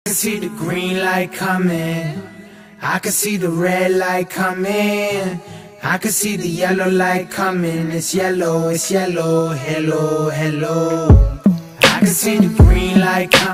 can see the green light coming, I can see the red light coming, I can see the yellow light coming. It's yellow, hello, hello. I can see the green light coming.